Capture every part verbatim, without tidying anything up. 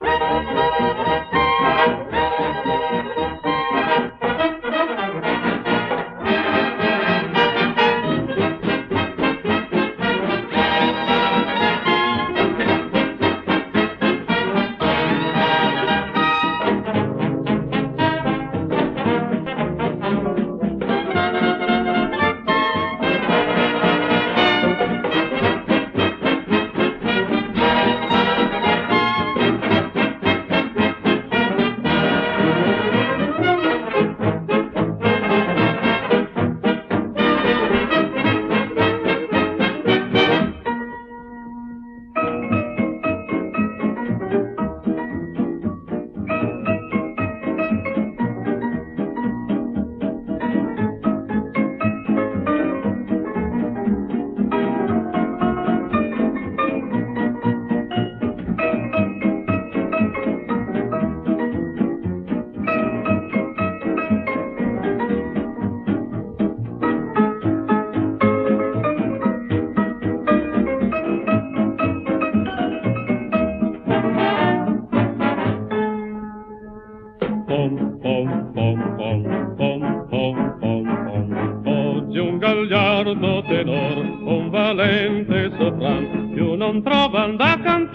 gagliardo tenor, un valente sopran, più non trovan da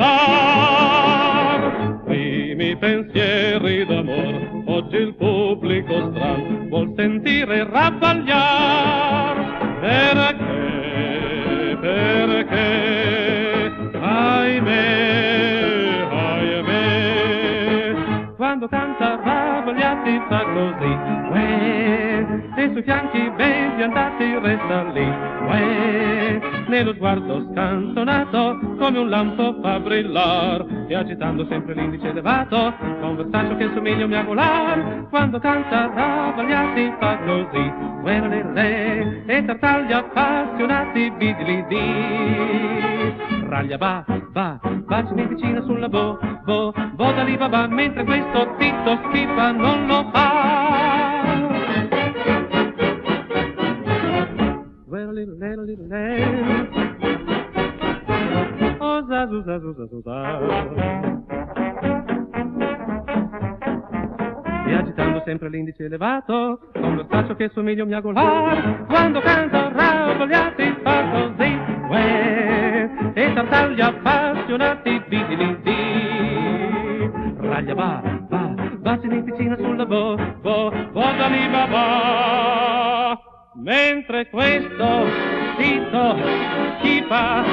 cantar. Primi pensieri d'amor, oggi il pubblico stran vuol sentire rabbagliar. Perché, perché, ahimè, ahimè, quando canta rabbagliati fa così, uè, e sui fianchi ben piantati resta lì, uè, nello sguardo scanzonato come un lampo fa brillar, e agitando sempre l'indice elevato con versaggio che somiglia a un miagolar. Quando canta rabbagliati fa così, uè, le, le, e tartagli appassionati bidili di. Raglia va, va, bacini vicina sulla bo, bo, bo da lì va va, mentre questo Tito Schiffa non lo fa. Well, little, little, little, little. Oh, za, zu, za, zu, za, zu, za. E agitando sempre l'indice elevato, con lo staccio che somiglia a un miagolar, quando canta rabbagliati fa così, uè, e tartagli appassionati bidili di. Raglia va, va, bacini vicina sulla bo, bo, bo da lì va va. Mentre questo Tito Schiffa